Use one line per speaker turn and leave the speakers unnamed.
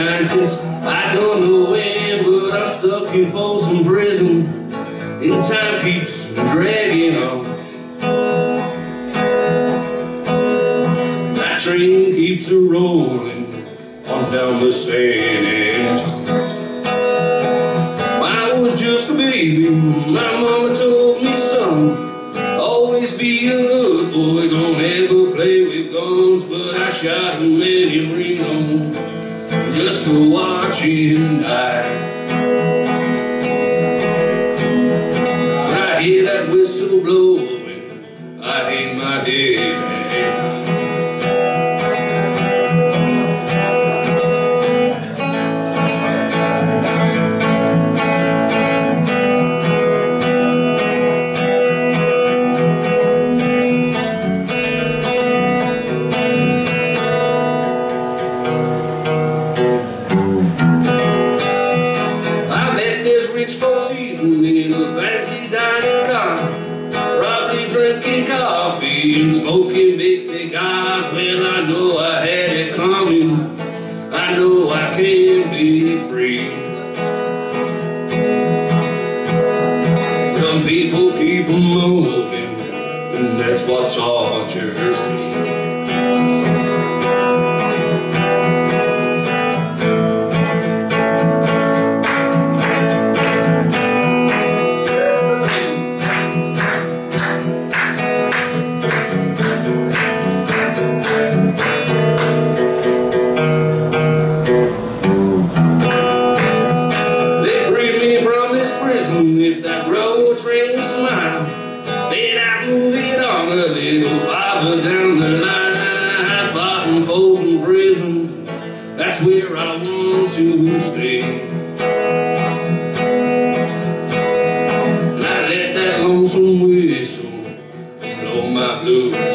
shine since I don't know when, but I'm stuck in Folsom Prison, and time keeps dragging on. That train keeps a-rolling on down the San Antonio. I was just a baby, my mama told me, son, always be a good boy, don't ever play with guns. But I shot a man in Reno just to watch him die. When I hear that whistle blowing, I hang my head. Rich folks eating in a fancy dining car, probably drinking coffee and smoking big cigars. Well, I know I had it coming, I know I can be free. Some people keep them moving, and that's what tortures me. If that road train was mine, then I'd move it on a little farther down the line. Far from Folsom Prison, that's where I want to stay. And I let that lonesome whistle blow my blues.